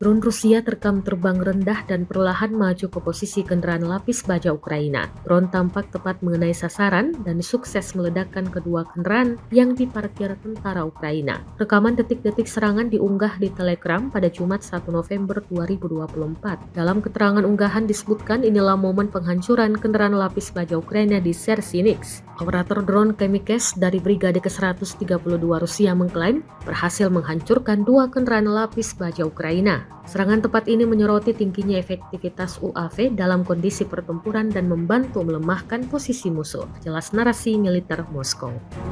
Drone Rusia terekam terbang rendah dan perlahan maju ke posisi kendaraan lapis baja Ukraina. Drone tampak tepat mengenai sasaran dan sukses meledakkan kedua kendaraan yang diparkir tentara Ukraina. Rekaman detik-detik serangan diunggah di Telegram pada Jumat 1 November 2024. Dalam keterangan unggahan disebutkan inilah momen penghancuran kendaraan lapis baja Ukraina di Sersinix. Operator drone Chemikes dari Brigade ke-132 Rusia mengklaim berhasil menghancurkan dua kendaraan lapis baja Ukraina. Serangan tepat ini menyoroti tingginya efektivitas UAV dalam kondisi pertempuran dan membantu melemahkan posisi musuh. Jelas narasi militer Moskow.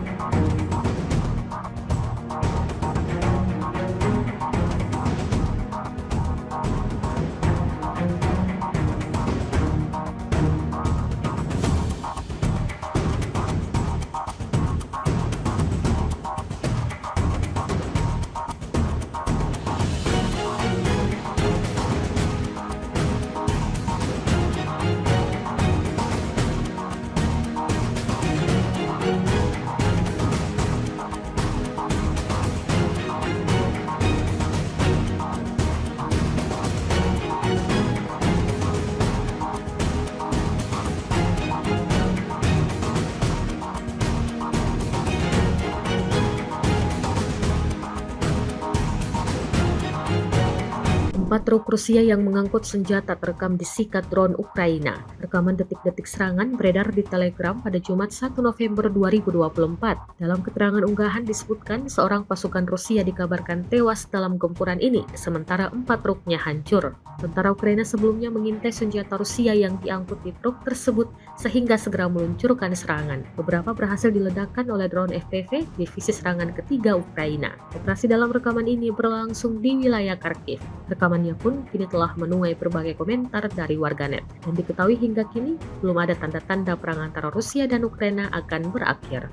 Empat truk Rusia yang mengangkut senjata terekam di sikat drone Ukraina. Rekaman detik-detik serangan beredar di Telegram pada Jumat 1 November 2024. Dalam keterangan unggahan disebutkan seorang pasukan Rusia dikabarkan tewas dalam gempuran ini, sementara 4 truknya hancur. Tentara Ukraina sebelumnya mengintai senjata Rusia yang diangkut di truk tersebut sehingga segera meluncurkan serangan. Beberapa berhasil diledakkan oleh drone FPV divisi serangan ketiga Ukraina. Operasi dalam rekaman ini berlangsung di wilayah Kharkiv. Rekamannya pun kini telah menuai berbagai komentar dari warganet. Dan diketahui hingga kini belum ada tanda-tanda perang antara Rusia dan Ukraina akan berakhir.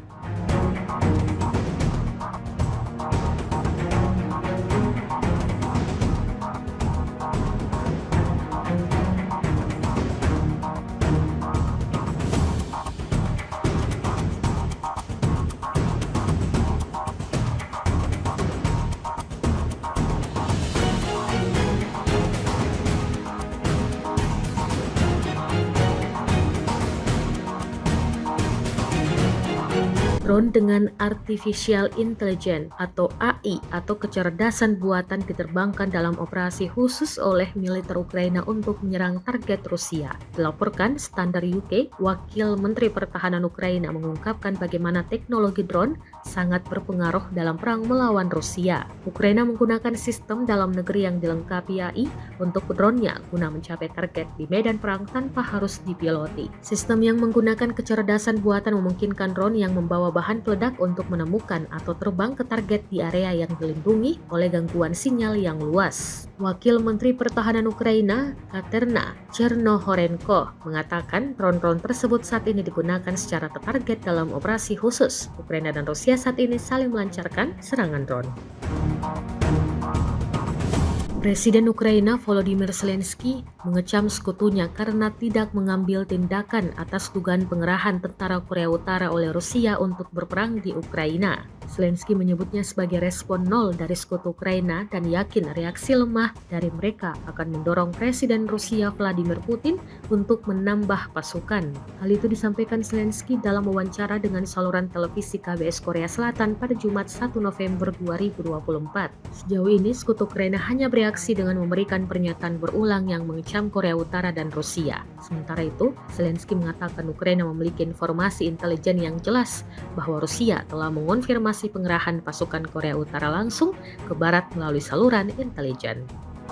Drone dengan Artificial Intelligence atau AI atau kecerdasan buatan diterbangkan dalam operasi khusus oleh militer Ukraina untuk menyerang target Rusia. Dilaporkan Standard UK, Wakil Menteri Pertahanan Ukraina mengungkapkan bagaimana teknologi drone sangat berpengaruh dalam perang melawan Rusia. Ukraina menggunakan sistem dalam negeri yang dilengkapi AI untuk drone-nya guna mencapai target di medan perang tanpa harus dipiloti. Sistem yang menggunakan kecerdasan buatan memungkinkan drone yang membawa bahan peledak untuk menemukan atau terbang ke target di area yang dilindungi oleh gangguan sinyal yang luas. Wakil Menteri Pertahanan Ukraina, Katerina Chernohorenko, mengatakan drone-drone tersebut saat ini digunakan secara tertarget dalam operasi khusus. Ukraina dan Rusia saat ini saling melancarkan serangan drone. Presiden Ukraina Volodymyr Zelensky mengecam sekutunya karena tidak mengambil tindakan atas dugaan pengerahan tentara Korea Utara oleh Rusia untuk berperang di Ukraina. Zelensky menyebutnya sebagai respon nol dari sekutu Ukraina dan yakin reaksi lemah dari mereka akan mendorong Presiden Rusia Vladimir Putin untuk menambah pasukan. Hal itu disampaikan Zelensky dalam wawancara dengan saluran televisi KBS Korea Selatan pada Jumat 1 November 2024. Sejauh ini sekutu Ukraina hanya bereaksi dengan memberikan pernyataan berulang yang mengecam Korea Utara dan Rusia. Sementara itu, Zelensky mengatakan Ukraina memiliki informasi intelijen yang jelas bahwa Rusia telah mengonfirmasi pengerahan pasukan Korea Utara langsung ke barat melalui saluran intelijen.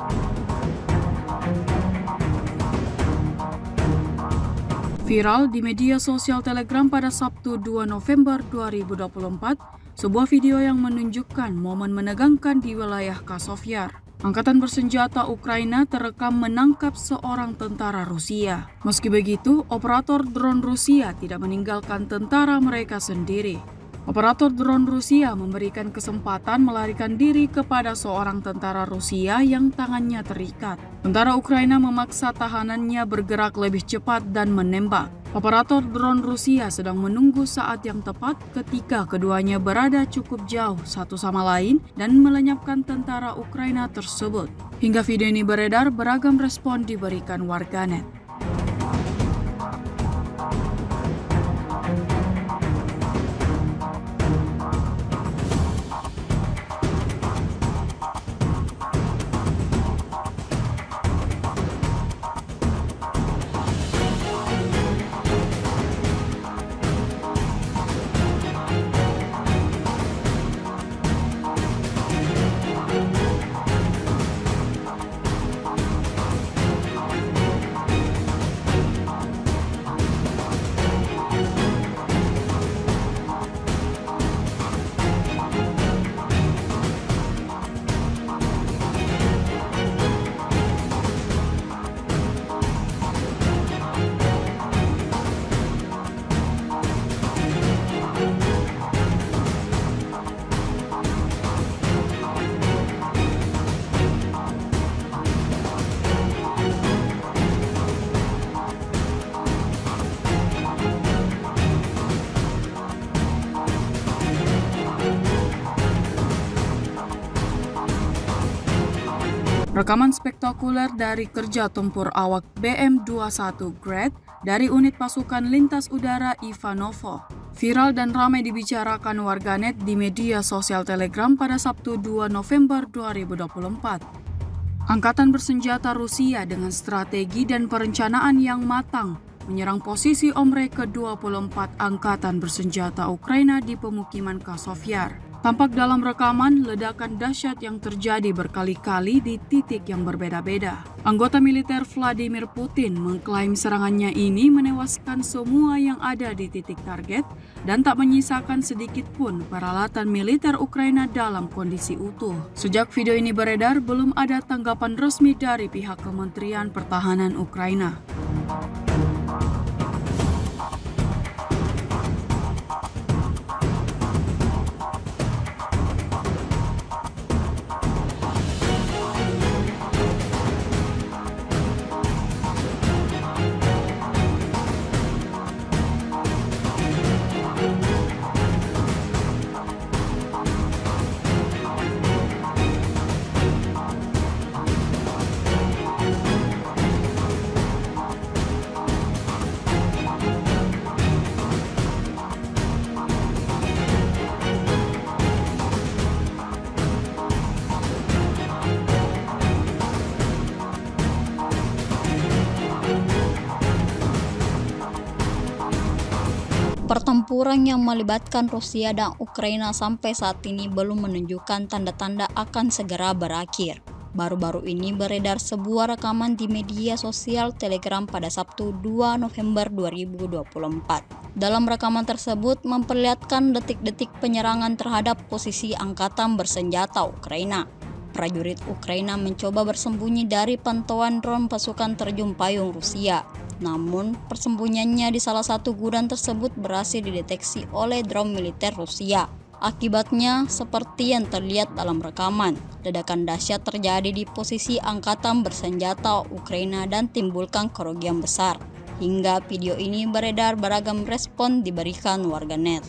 Viral di media sosial Telegram pada Sabtu 2 November 2024, sebuah video yang menunjukkan momen menegangkan di wilayah Kasovyar. Angkatan bersenjata Ukraina terekam menangkap seorang tentara Rusia. Meski begitu, operator drone Rusia tidak meninggalkan tentara mereka sendiri. Operator drone Rusia memberikan kesempatan melarikan diri kepada seorang tentara Rusia yang tangannya terikat. Tentara Ukraina memaksa tahanannya bergerak lebih cepat dan menembak. Operator drone Rusia sedang menunggu saat yang tepat ketika keduanya berada cukup jauh satu sama lain dan melenyapkan tentara Ukraina tersebut. Hingga video ini beredar, beragam respon diberikan warganet. Rekaman spektakuler dari kerja tempur awak BM-21 Grad dari unit pasukan lintas udara Ivanovo viral dan ramai dibicarakan warganet di media sosial Telegram pada Sabtu 2 November 2024. Angkatan bersenjata Rusia dengan strategi dan perencanaan yang matang menyerang posisi Omre ke-24 Angkatan bersenjata Ukraina di pemukiman Kasovyar. Tampak dalam rekaman ledakan dahsyat yang terjadi berkali-kali di titik yang berbeda-beda. Anggota militer Vladimir Putin mengklaim serangannya ini menewaskan semua yang ada di titik target dan tak menyisakan sedikit pun peralatan militer Ukraina dalam kondisi utuh. Sejak video ini beredar, belum ada tanggapan resmi dari pihak Kementerian Pertahanan Ukraina. Pertempuran yang melibatkan Rusia dan Ukraina sampai saat ini belum menunjukkan tanda-tanda akan segera berakhir. Baru-baru ini beredar sebuah rekaman di media sosial Telegram pada Sabtu 2 November 2024. Dalam rekaman tersebut memperlihatkan detik-detik penyerangan terhadap posisi angkatan bersenjata Ukraina. Prajurit Ukraina mencoba bersembunyi dari pantauan drone pasukan terjun payung Rusia. Namun, persembunyiannya di salah satu gudang tersebut berhasil dideteksi oleh drone militer Rusia. Akibatnya, seperti yang terlihat dalam rekaman, ledakan dahsyat terjadi di posisi angkatan bersenjata Ukraina dan timbulkan kerugian besar. Hingga video ini beredar, beragam respon diberikan warganet.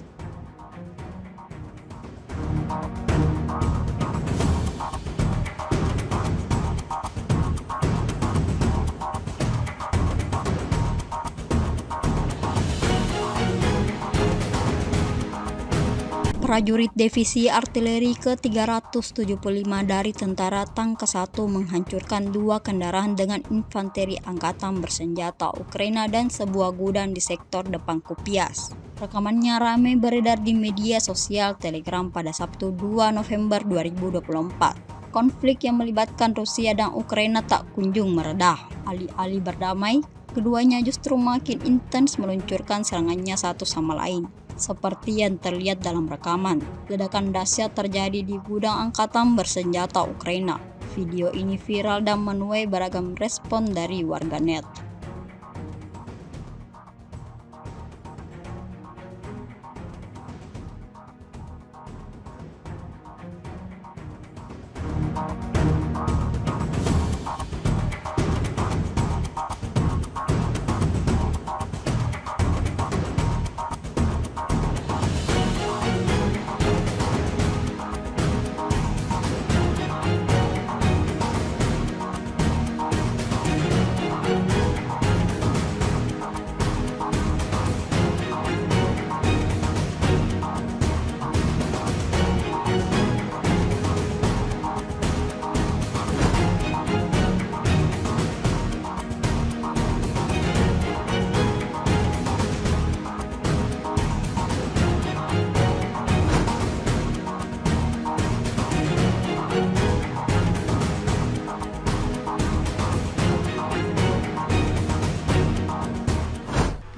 Prajurit Divisi Artileri ke-375 dari Tentara Tangkas 1 menghancurkan 2 kendaraan dengan infanteri angkatan bersenjata Ukraina dan sebuah gudang di sektor depan Kupias. Rekamannya ramai beredar di media sosial Telegram pada Sabtu 2 November 2024. Konflik yang melibatkan Rusia dan Ukraina tak kunjung meredah. Alih-alih berdamai, keduanya justru makin intens meluncurkan serangannya satu sama lain. Seperti yang terlihat dalam rekaman, ledakan dahsyat terjadi di gudang angkatan bersenjata Ukraina. Video ini viral dan menuai beragam respon dari warganet.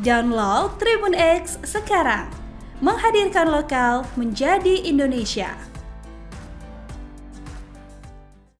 Download Tribun X sekarang. Menghadirkan lokal menjadi Indonesia.